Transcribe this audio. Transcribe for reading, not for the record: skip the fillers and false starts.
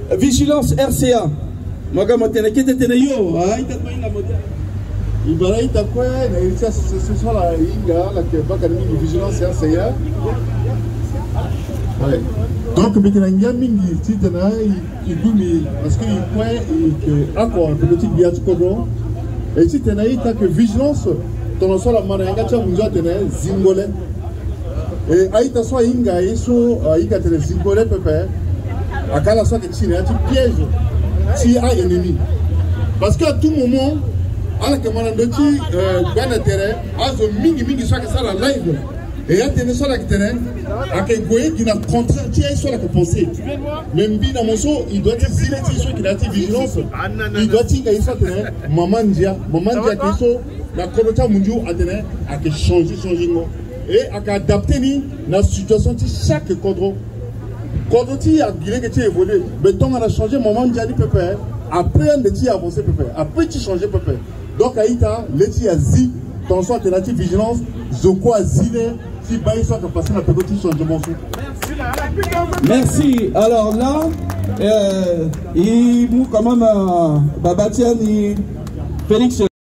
vigilance RCA. Maga motene kete tene yo. Ai ta mai la motene. Ibara ita kwa na ilisa association la inga la que pas académie de vigilance RCA. Ouais. Donc maintenant il y a mingi titana il dumi parce que il point encore petit biat kodro et titana ita que vigilance ton so la mananga cha munzo tene zingole et aita so inga iso inga tene zingole pepe akala so que tine ati piège si a ennemi parce que à tout moment ala que manandoti gana terrain azo mingi so que ça la live et il y a des gens qui qui n'a contraire soit la pensée. Même bien dans mon son, il doit être silencieux qui a été vigilance. Il doit dire qu'il soit maman dia qui sont la communauté mondiale a été changer et a adapté ni la situation de chaque cadre. Cadre qui a qui évolué, mais tant on a changé maman dia ni pépé. Après on est avancé pépé. Après tu changer pépé. Donc aïta l'éti a zi dans son alternative vigilance, je crois zile. Merci. Alors là, il quand même Babatian, Félix.